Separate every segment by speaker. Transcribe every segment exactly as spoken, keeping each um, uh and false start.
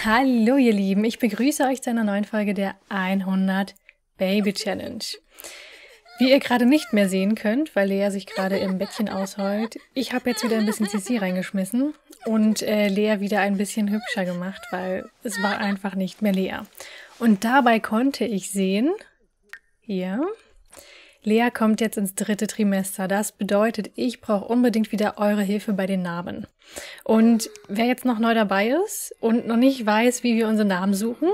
Speaker 1: Hallo ihr Lieben, ich begrüße euch zu einer neuen Folge der hundert Baby Challenge. Wie ihr gerade nicht mehr sehen könnt, weil Lea sich gerade im Bettchen ausheult, ich habe jetzt wieder ein bisschen Sissi reingeschmissen und äh, Lea wieder ein bisschen hübscher gemacht, weil es war einfach nicht mehr Lea. Und dabei konnte ich sehen, hier, Lea kommt jetzt ins dritte Trimester. Das bedeutet, ich brauche unbedingt wieder eure Hilfe bei den Namen. Und wer jetzt noch neu dabei ist und noch nicht weiß, wie wir unsere Namen suchen,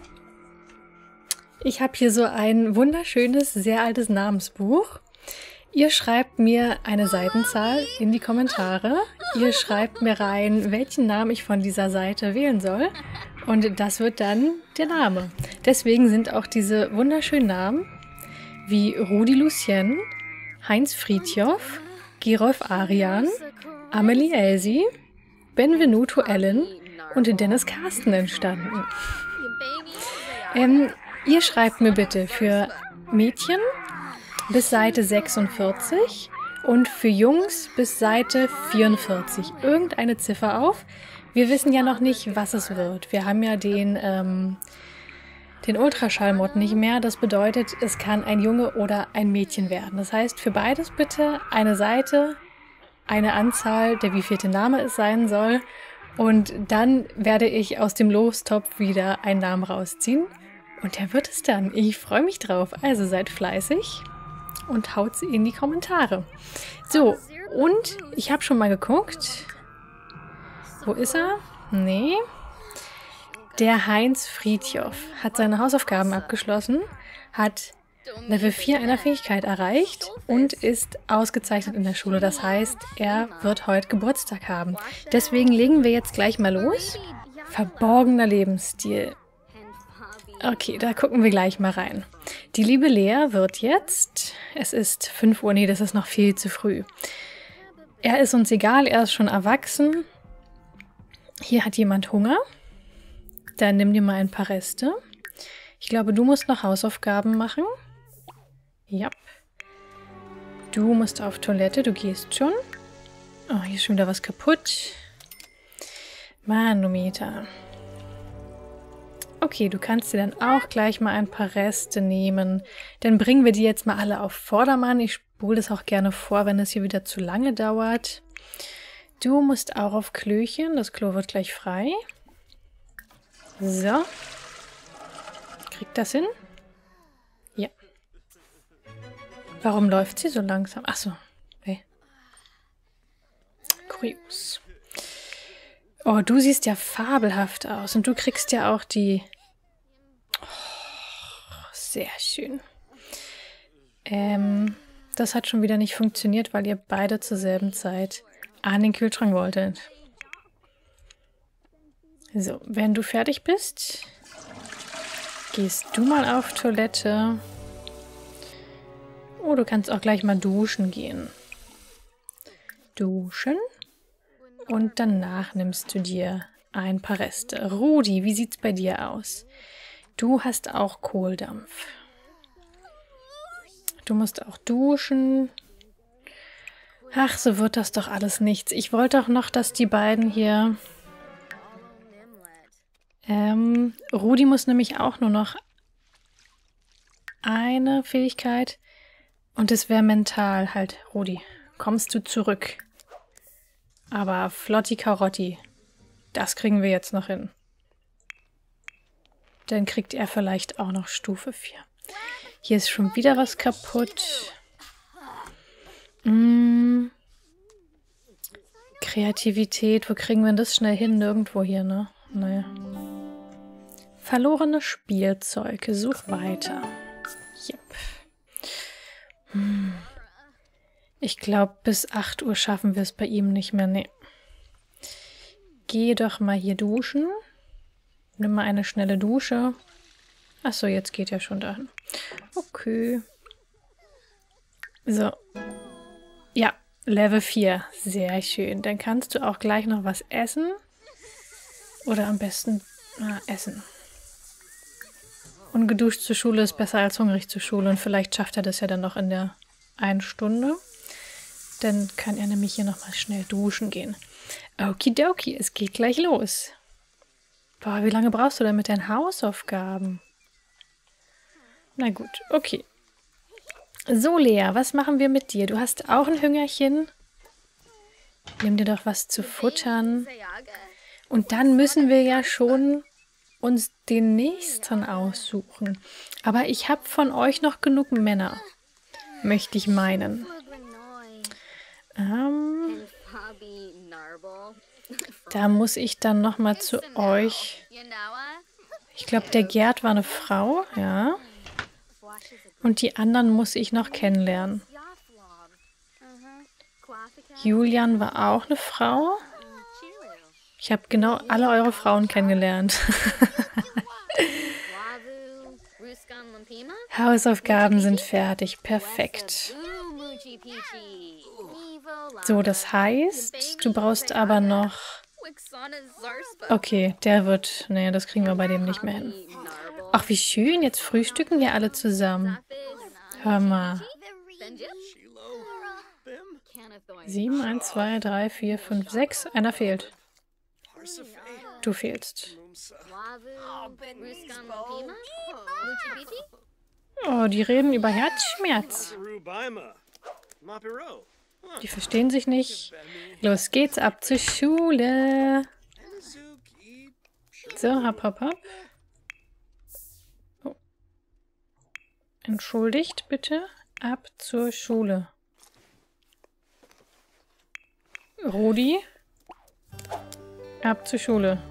Speaker 1: ich habe hier so ein wunderschönes, sehr altes Namensbuch. Ihr schreibt mir eine Seitenzahl in die Kommentare. Ihr schreibt mir rein, welchen Namen ich von dieser Seite wählen soll. Und das wird dann der Name. Deswegen sind auch diese wunderschönen Namen wie Rudi Lucien, Heinz Friedjof, Gerolf Arian, Amelie Elsie, Benvenuto Ellen und Dennis Carsten entstanden. Ähm, ihr schreibt mir bitte für Mädchen bis Seite sechsundvierzig und für Jungs bis Seite vierundvierzig irgendeine Ziffer auf. Wir wissen ja noch nicht, was es wird. Wir haben ja den... Ähm, den Ultraschallmod nicht mehr. Das bedeutet, es kann ein Junge oder ein Mädchen werden. Das heißt, für beides bitte eine Seite, eine Anzahl, der wievielte Name es sein soll. Und dann werde ich aus dem Lostopf wieder einen Namen rausziehen. Und der wird es dann. Ich freue mich drauf. Also seid fleißig und haut sie in die Kommentare. So, und ich habe schon mal geguckt. Wo ist er? Nee. Der Heinz Friedjof hat seine Hausaufgaben abgeschlossen, hat Level vier einer Fähigkeit erreicht und ist ausgezeichnet in der Schule. Das heißt, er wird heute Geburtstag haben. Deswegen legen wir jetzt gleich mal los. Verborgener Lebensstil. Okay, da gucken wir gleich mal rein. Die liebe Lea wird jetzt, es ist fünf Uhr, nee, das ist noch viel zu früh. Er ist uns egal, er ist schon erwachsen. Hier hat jemand Hunger. Dann nimm dir mal ein paar Reste. Ich glaube, du musst noch Hausaufgaben machen. Ja. Du musst auf Toilette, du gehst schon. Oh, hier ist schon wieder was kaputt. Manometer. Okay, du kannst dir dann auch gleich mal ein paar Reste nehmen. Dann bringen wir die jetzt mal alle auf Vordermann. Ich spule das auch gerne vor, wenn es hier wieder zu lange dauert. Du musst auch auf Klöchen. Das Klo wird gleich frei. So. Kriegt das hin? Ja. Warum läuft sie so langsam? Achso. Hey. Kurios. Oh, du siehst ja fabelhaft aus. Und du kriegst ja auch die... Oh, sehr schön. Ähm, das hat schon wieder nicht funktioniert, weil ihr beide zur selben Zeit an den Kühlschrank wolltet. So, wenn du fertig bist, gehst du mal auf Toilette. Oh, du kannst auch gleich mal duschen gehen. Duschen. Und danach nimmst du dir ein paar Reste. Rudi, wie sieht's bei dir aus? Du hast auch Kohldampf. Du musst auch duschen. Ach, so wird das doch alles nichts. Ich wollte auch noch, dass die beiden hier... Ähm, Rudi muss nämlich auch nur noch eine Fähigkeit und es wäre mental halt. Rudi, kommst du zurück? Aber Flotti Karotti, das kriegen wir jetzt noch hin. Dann kriegt er vielleicht auch noch Stufe vier. Hier ist schon wieder was kaputt. Hm. Kreativität, wo kriegen wir denn das schnell hin? Nirgendwo hier, ne? Naja. Verlorene Spielzeug. Such weiter. Yep. Hm. Ich glaube, bis acht Uhr schaffen wir es bei ihm nicht mehr. Nee. Geh doch mal hier duschen. Nimm mal eine schnelle Dusche. Achso, jetzt geht er schon dahin. Okay. So. Ja, Level vier. Sehr schön. Dann kannst du auch gleich noch was essen. Oder am besten na, essen. Ungeduscht zur Schule ist besser als hungrig zur Schule. Und vielleicht schafft er das ja dann noch in der einen Stunde. Dann kann er nämlich hier nochmal schnell duschen gehen. Okidoki, es geht gleich los. Boah, wie lange brauchst du denn mit deinen Hausaufgaben? Na gut, okay. So, Lea, was machen wir mit dir? Du hast auch ein Hüngerchen. Nimm dir doch was zu futtern. Und dann müssen wir ja schon uns den nächsten aussuchen. Aber ich habe von euch noch genug Männer, möchte ich meinen. Ähm, da muss ich dann noch mal zu euch. Ich glaube, der Gerd war eine Frau, ja. Und die anderen muss ich noch kennenlernen. Julian war auch eine Frau. Ich habe genau alle eure Frauen kennengelernt. Hausaufgaben sind fertig. Perfekt. So, das heißt, du brauchst aber noch... Okay, der wird... Nee, das kriegen wir bei dem nicht mehr hin. Ach, wie schön. Jetzt frühstücken wir alle zusammen. Hör mal. Sieben, eins, zwei, drei, vier, fünf, sechs. Einer fehlt. Du fehlst. Oh, die reden über Herzschmerz. Die verstehen sich nicht. Los geht's, ab zur Schule. So, hopp, hopp, hopp. Oh. Entschuldigt bitte. Ab zur Schule. Rudi. Ab zur Schule.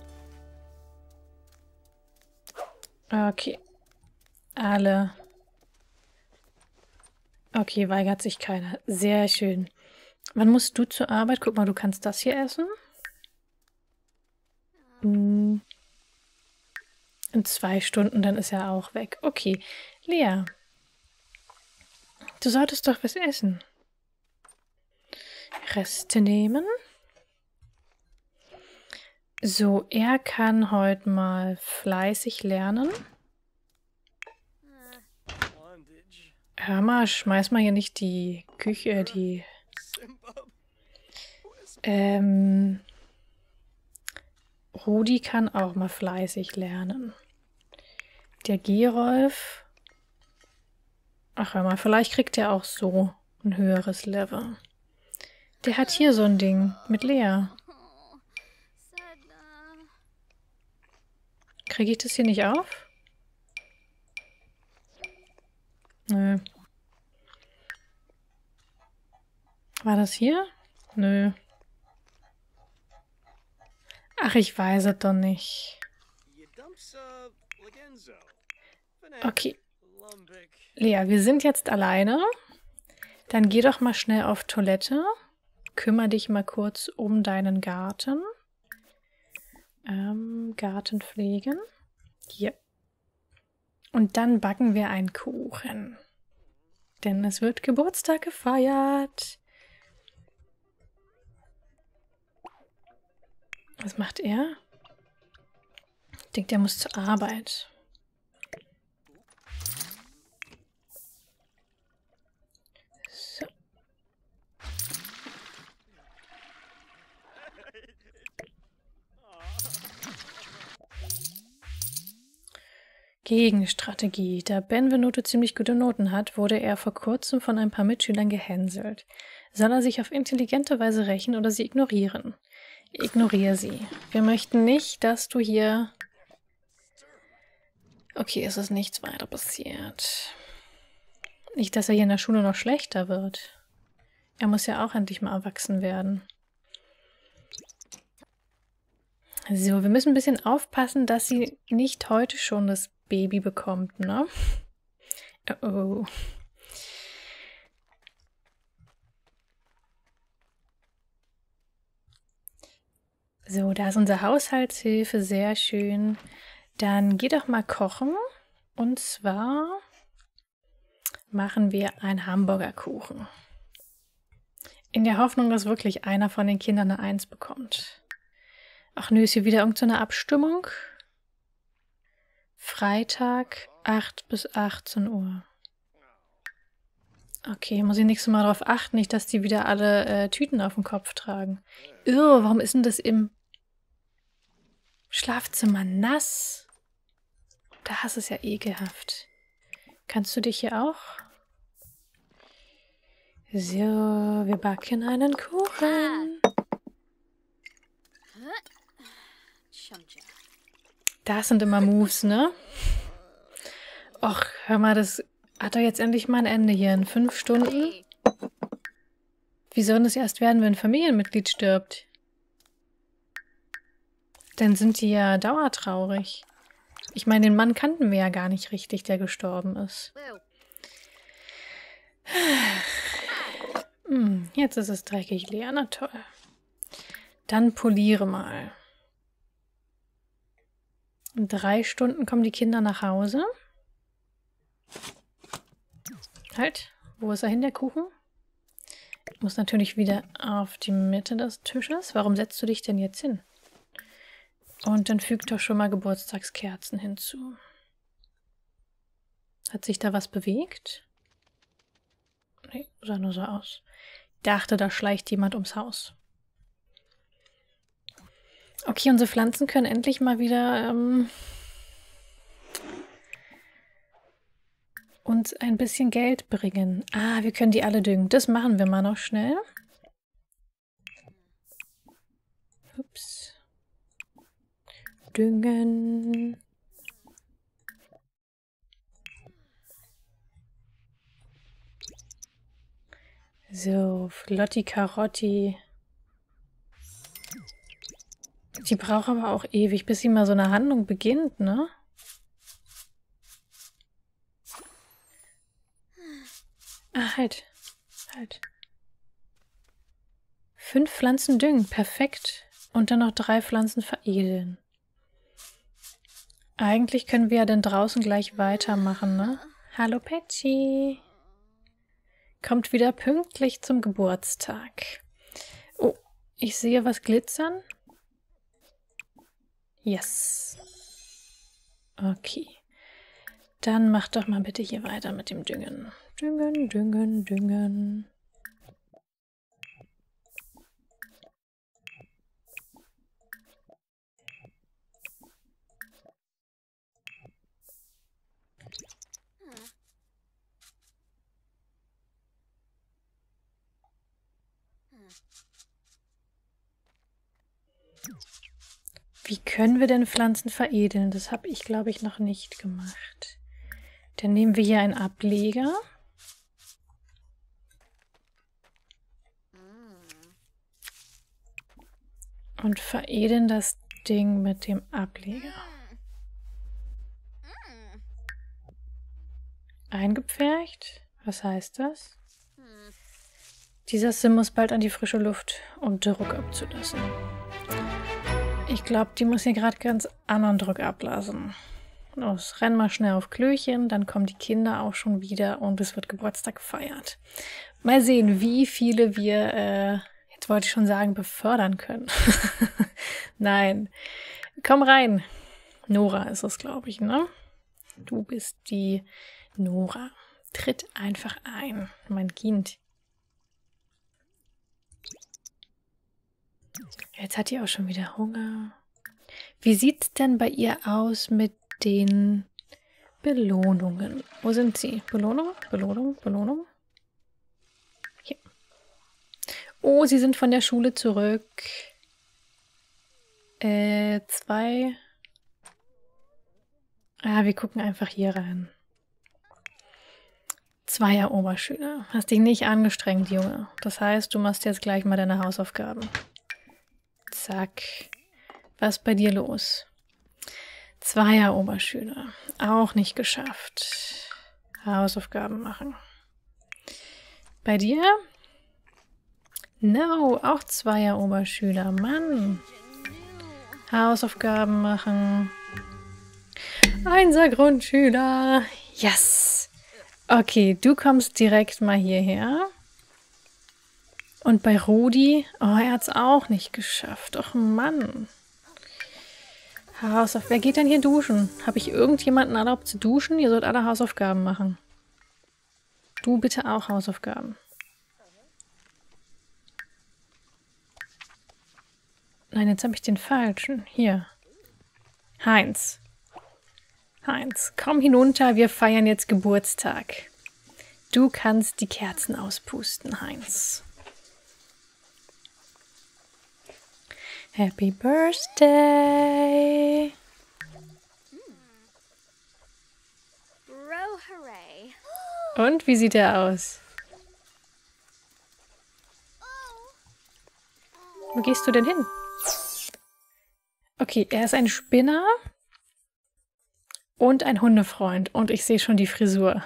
Speaker 1: Okay. Alle. Okay, weigert sich keiner. Sehr schön. Wann musst du zur Arbeit? Guck mal, du kannst das hier essen. Hm. In zwei Stunden, dann ist er auch weg. Okay. Lea. Du solltest doch was essen. Reste nehmen. So, er kann heute mal fleißig lernen. Hör mal, schmeiß mal hier nicht die Küche, die... Ähm... Rudi kann auch mal fleißig lernen. Der Gerolf... Ach, hör mal, vielleicht kriegt er auch so ein höheres Level. Der hat hier so ein Ding mit Lea. Kriege ich das hier nicht auf? Nö. War das hier? Nö. Ach, ich weiß es doch nicht. Okay. Lea, wir sind jetzt alleine. Dann geh doch mal schnell auf Toilette. Kümmere dich mal kurz um deinen Garten. Ähm, Garten pflegen. Hier. Und dann backen wir einen Kuchen. Denn es wird Geburtstag gefeiert. Was macht er? Ich denke, der muss zur Arbeit. So. Gegenstrategie. Da Benvenuto ziemlich gute Noten hat, wurde er vor kurzem von ein paar Mitschülern gehänselt. Soll er sich auf intelligente Weise rächen oder sie ignorieren? Ignoriere sie. Wir möchten nicht, dass du hier... Okay, es ist nichts weiter passiert. Nicht, dass er hier in der Schule noch schlechter wird. Er muss ja auch endlich mal erwachsen werden. So, wir müssen ein bisschen aufpassen, dass sie nicht heute schon das Baby bekommt, ne? Oh oh. So, da ist unsere Haushaltshilfe, sehr schön. Dann geh doch mal kochen. Und zwar machen wir einen Hamburgerkuchen. In der Hoffnung, dass wirklich einer von den Kindern eine Eins bekommt. Ach nö, ist hier wieder irgendeine so Abstimmung? Freitag, acht bis achtzehn Uhr. Okay, muss ich nächstes Mal darauf achten, nicht, dass die wieder alle äh, Tüten auf dem Kopf tragen. Irr, warum ist denn das im... Schlafzimmer nass. Das ist ja ekelhaft. Kannst du dich hier auch? So, wir backen einen Kuchen. Das sind immer Moves, ne? Och, hör mal, das hat doch jetzt endlich mal ein Ende hier in fünf Stunden. Wie soll das erst werden, wenn ein Familienmitglied stirbt? Dann sind die ja dauertraurig. Ich meine, den Mann kannten wir ja gar nicht richtig, der gestorben ist. Hm, jetzt ist es dreckig leer, na toll. Dann poliere mal. In drei Stunden kommen die Kinder nach Hause. Halt, wo ist er hin, der Kuchen? Muss natürlich wieder auf die Mitte des Tisches. Warum setzt du dich denn jetzt hin? Und dann füg doch schon mal Geburtstagskerzen hinzu. Hat sich da was bewegt? Nee, sah nur so aus. Ich dachte, da schleicht jemand ums Haus. Okay, unsere Pflanzen können endlich mal wieder ähm, uns ein bisschen Geld bringen. Ah, wir können die alle düngen. Das machen wir mal noch schnell. Ups. Düngen. So, Flotti Karotti. Die braucht aber auch ewig, bis sie mal so eine Handlung beginnt, ne? Ah, halt. Halt. Fünf Pflanzen düngen, perfekt. Und dann noch drei Pflanzen veredeln. Eigentlich können wir ja dann draußen gleich weitermachen, ne? Hallo Patchy. Kommt wieder pünktlich zum Geburtstag. Oh, ich sehe was glitzern. Yes. Okay. Dann mach doch mal bitte hier weiter mit dem Düngen. Düngen, düngen, düngen. Wie können wir denn Pflanzen veredeln? Das habe ich, glaube ich, noch nicht gemacht. Dann nehmen wir hier einen Ableger. Und veredeln das Ding mit dem Ableger. Eingepfercht? Was heißt das? Dieser Sim muss bald an die frische Luft, um Druck abzulassen. Ich glaube, die muss hier gerade ganz anderen Druck ablassen. Los, renn mal schnell auf Klöchen, dann kommen die Kinder auch schon wieder und es wird Geburtstag gefeiert. Mal sehen, wie viele wir, äh, jetzt wollte ich schon sagen, befördern können. Nein. Komm rein. Nora ist es, glaube ich, ne? Du bist die Nora. Tritt einfach ein, mein Kind. Jetzt hat die auch schon wieder Hunger. Wie sieht's denn bei ihr aus mit den Belohnungen? Wo sind sie? Belohnung? Belohnung? Belohnung? Hier. Oh, sie sind von der Schule zurück. Äh, zwei. Ah, wir gucken einfach hier rein. Zweier Oberschüler. Hast dich nicht angestrengt, Junge. Das heißt, du machst jetzt gleich mal deine Hausaufgaben. Zack. Was ist bei dir los? Zweier Oberschüler. Auch nicht geschafft. Hausaufgaben machen. Bei dir? No, auch Zweier Oberschüler. Mann. Hausaufgaben machen. Einser Grundschüler. Yes. Okay, du kommst direkt mal hierher. Und bei Rudi, oh, er hat es auch nicht geschafft. Och Mann. Hausaufgaben. Wer geht denn hier duschen? Habe ich irgendjemanden erlaubt zu duschen? Ihr sollt alle Hausaufgaben machen. Du bitte auch Hausaufgaben. Nein, jetzt habe ich den falschen. Hier. Heinz. Heinz, komm hinunter, wir feiern jetzt Geburtstag. Du kannst die Kerzen auspusten, Heinz. Happy Birthday! Und wie sieht er aus? Wo gehst du denn hin? Okay, er ist ein Spinner und ein Hundefreund. Und ich sehe schon die Frisur.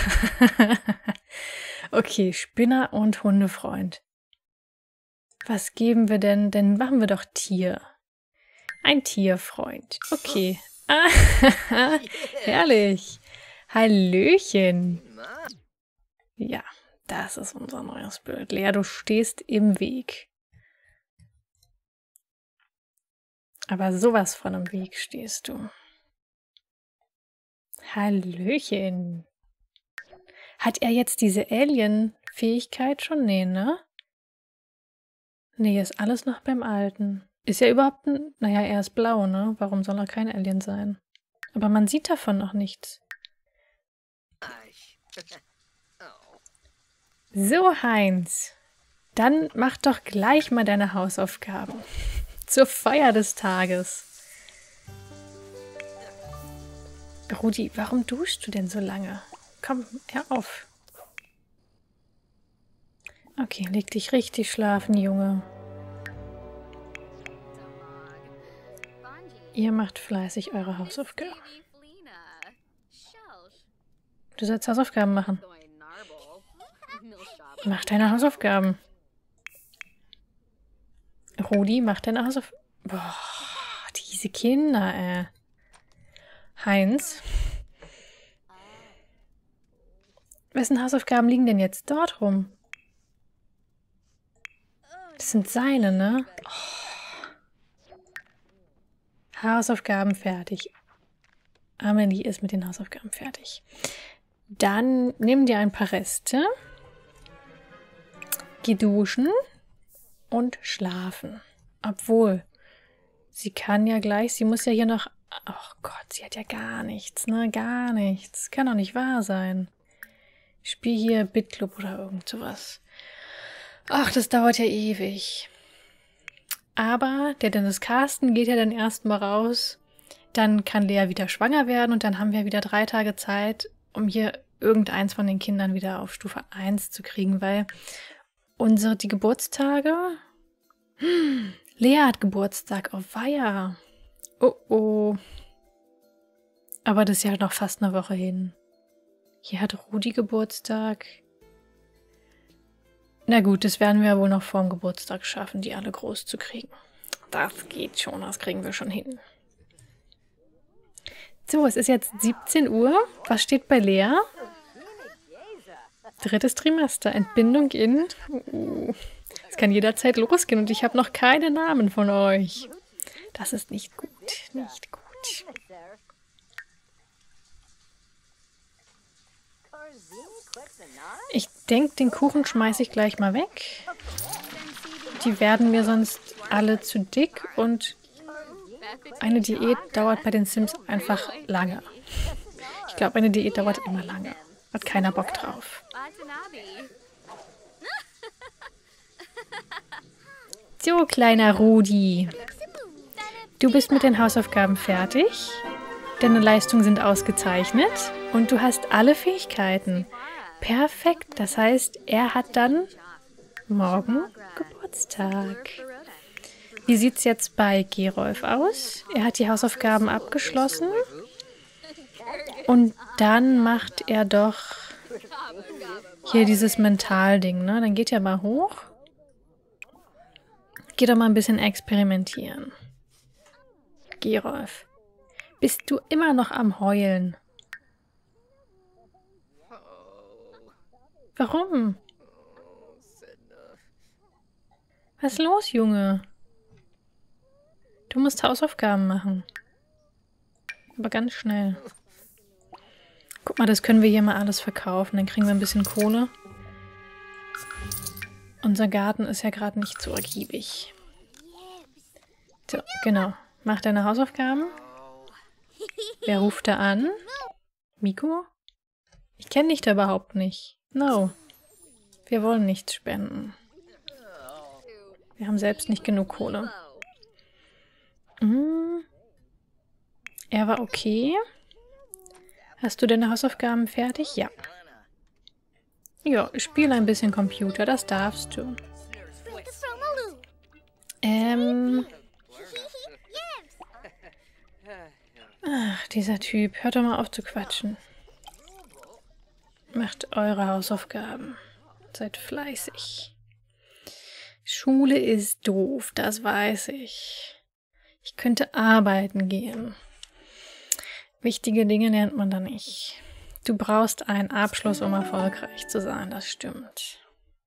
Speaker 1: Okay, Spinner und Hundefreund. Was geben wir denn? Dann machen wir doch Tier. Ein Tierfreund. Okay. Ah, herrlich. Hallöchen. Ja, das ist unser neues Bild. Lea, du stehst im Weg. Aber sowas von im Weg stehst du. Hallöchen. Hat er jetzt diese Alien-Fähigkeit schon? Nee, ne? Nee, ist alles noch beim Alten. Ist er überhaupt ein... Naja, er ist blau, ne? Warum soll er kein Alien sein? Aber man sieht davon noch nichts. So, Heinz. Dann mach doch gleich mal deine Hausaufgaben. Zur Feier des Tages. Rudi, warum duschst du denn so lange? Komm, hör auf. Okay, leg dich richtig schlafen, Junge. Ihr macht fleißig eure Hausaufgaben. Du sollst Hausaufgaben machen. Mach deine Hausaufgaben. Rudi, mach deine Hausaufgaben. Boah, diese Kinder, ey. Heinz. Wessen Hausaufgaben liegen denn jetzt dort rum? Das sind seine, ne? Oh. Hausaufgaben fertig. Amelie ist mit den Hausaufgaben fertig. Dann nimm dir ein paar Reste. Geh duschen und schlafen. Obwohl, sie kann ja gleich, sie muss ja hier noch... Oh Gott, sie hat ja gar nichts, ne? Gar nichts. Kann doch nicht wahr sein. Ich spiele hier BitClub oder irgend sowas. Ach, das dauert ja ewig. Aber der Dennis Carsten geht ja dann erstmal raus. Dann kann Lea wieder schwanger werden und dann haben wir wieder drei Tage Zeit, um hier irgendeins von den Kindern wieder auf Stufe eins zu kriegen, weil unsere, die Geburtstage... Hm, Lea hat Geburtstag, oh weia. Oh oh. Aber das ist ja noch fast eine Woche hin. Hier hat Rudi Geburtstag. Na gut, das werden wir wohl noch vor dem Geburtstag schaffen, die alle groß zu kriegen. Das geht schon, das kriegen wir schon hin. So, es ist jetzt siebzehn Uhr. Was steht bei Lea? Drittes Trimester, Entbindung in... Uh, es kann jederzeit losgehen und ich habe noch keine Namen von euch. Das ist nicht gut, nicht gut. Ich denke, den Kuchen schmeiße ich gleich mal weg. Die werden mir sonst alle zu dick und eine Diät dauert bei den Sims einfach lange. Ich glaube, eine Diät dauert immer lange. Hat keiner Bock drauf. So, kleiner Rudi. Du bist mit den Hausaufgaben fertig. Deine Leistungen sind ausgezeichnet und du hast alle Fähigkeiten. Perfekt, das heißt, er hat dann morgen Geburtstag. Wie sieht es jetzt bei Gerolf aus? Er hat die Hausaufgaben abgeschlossen und dann macht er doch hier dieses Mentalding, ne? Dann geht er mal hoch. Geht doch mal ein bisschen experimentieren. Gerolf, bist du immer noch am Heulen? Warum? Was ist los, Junge? Du musst Hausaufgaben machen. Aber ganz schnell. Guck mal, das können wir hier mal alles verkaufen. Dann kriegen wir ein bisschen Kohle. Unser Garten ist ja gerade nicht so ergiebig. So, genau. Mach deine Hausaufgaben. Wer ruft da an? Miko? Ich kenne dich da überhaupt nicht. No. Wir wollen nichts spenden. Wir haben selbst nicht genug Kohle. Hm. Er war okay. Hast du deine Hausaufgaben fertig? Ja. Ja, spiel ein bisschen Computer, das darfst du. Ähm... Ach, dieser Typ. Hört doch mal auf zu quatschen. Macht eure Hausaufgaben. Seid fleißig. Schule ist doof, das weiß ich. Ich könnte arbeiten gehen. Wichtige Dinge lernt man da nicht. Du brauchst einen Abschluss, um erfolgreich zu sein, das stimmt.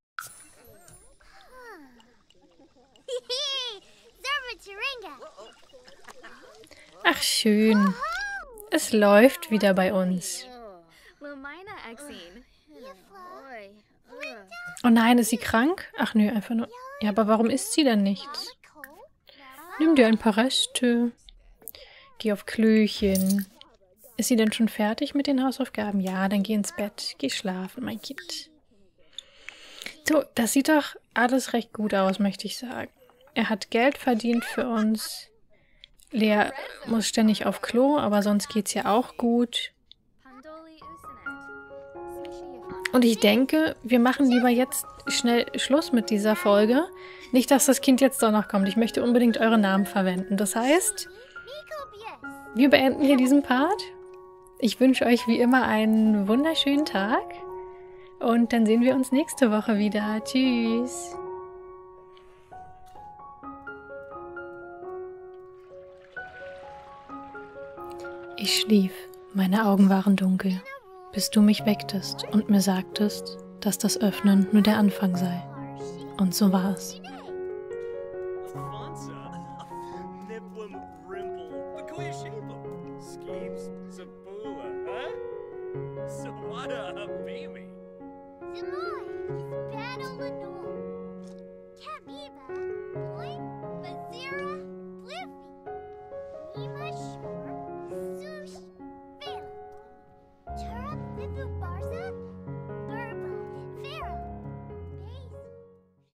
Speaker 1: Ach schön. Es läuft wieder bei uns. Oh nein, ist sie krank? Ach nö, einfach nur... Ja, aber warum isst sie denn nichts? Nimm dir ein paar Reste. Geh auf Klöchen. Ist sie denn schon fertig mit den Hausaufgaben? Ja, dann geh ins Bett. Geh schlafen, mein Kind. So, das sieht doch alles recht gut aus, möchte ich sagen. Er hat Geld verdient für uns. Lea muss ständig auf Klo, aber sonst geht's ja auch gut. Und ich denke, wir machen lieber jetzt schnell Schluss mit dieser Folge. Nicht, dass das Kind jetzt doch noch kommt. Ich möchte unbedingt eure Namen verwenden. Das heißt, wir beenden hier diesen Part. Ich wünsche euch wie immer einen wunderschönen Tag. Und dann sehen wir uns nächste Woche wieder. Tschüss. Ich schlief. Meine Augen waren dunkel, bis du mich wecktest und mir sagtest, dass das Öffnen nur der Anfang sei. Und so war es.
Speaker 2: Samoy, Battle Lenore.